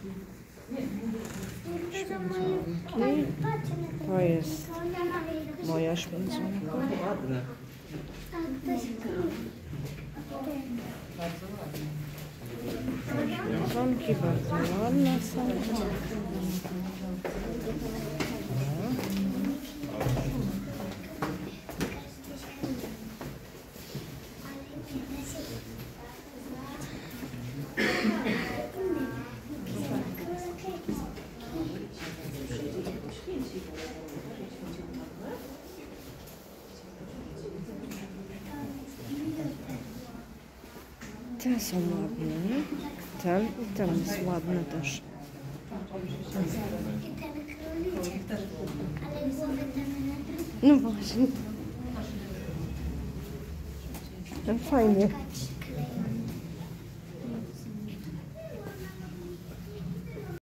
To jest moja święconka. Dzwonki bardzo ładne są. Te są ładne. Ten i ten jest ładny też. No właśnie. Ten fajnie.